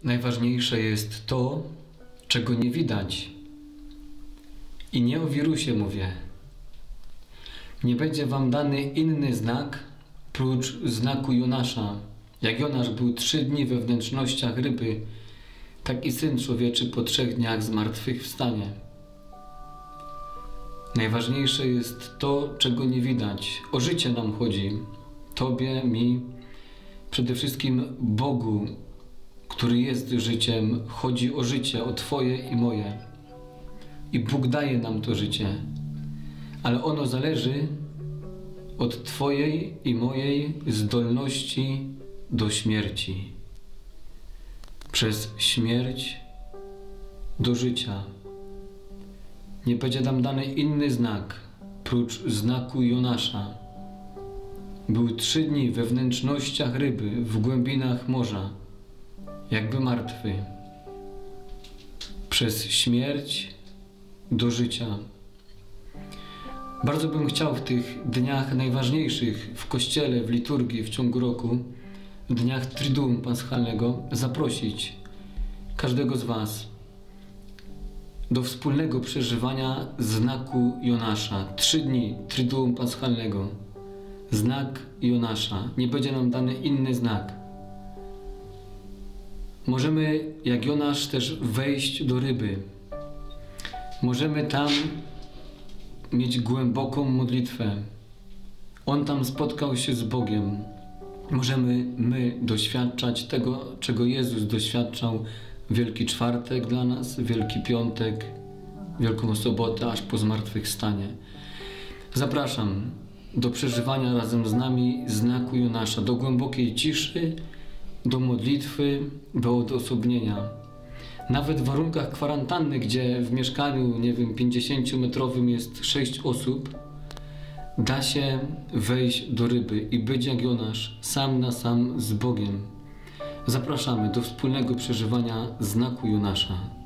Najważniejsze jest to, czego nie widać. I nie o wirusie mówię. Nie będzie wam dany inny znak, prócz znaku Jonasza. Jak Jonasz był 3 dni we wnętrznościach ryby, tak i Syn Człowieczy po 3 dniach zmartwychwstanie. Najważniejsze jest to, czego nie widać. O życie nam chodzi. Tobie, mi, przede wszystkim Bogu, który jest życiem, chodzi o życie, o Twoje i moje. I Bóg daje nam to życie, ale ono zależy od Twojej i mojej zdolności do śmierci. Przez śmierć do życia. Nie będzie nam dany inny znak, prócz znaku Jonasza. Był 3 dni we wnętrznościach ryby, w głębinach morza, jakby martwy. Przez śmierć do życia. Bardzo bym chciał w tych dniach najważniejszych w Kościele, w liturgii, w ciągu roku, w dniach Triduum Paschalnego, zaprosić każdego z Was do wspólnego przeżywania znaku Jonasza. 3 dni Triduum Paschalnego. Znak Jonasza. Nie będzie nam dany inny znak. Możemy, jak Jonasz, też wejść do ryby. Możemy tam mieć głęboką modlitwę. On tam spotkał się z Bogiem. Możemy my doświadczać tego, czego Jezus doświadczał Wielki Czwartek dla nas, Wielki Piątek, Wielką Sobotę, aż po zmartwychwstanie. Zapraszam do przeżywania razem z nami znaku Jonasza, do głębokiej ciszy, do modlitwy, do odosobnienia. Nawet w warunkach kwarantanny, gdzie w mieszkaniu, nie wiem, 50-metrowym jest 6 osób, da się wejść do ryby i być jak Jonasz, sam na sam z Bogiem. Zapraszamy do wspólnego przeżywania znaku Jonasza.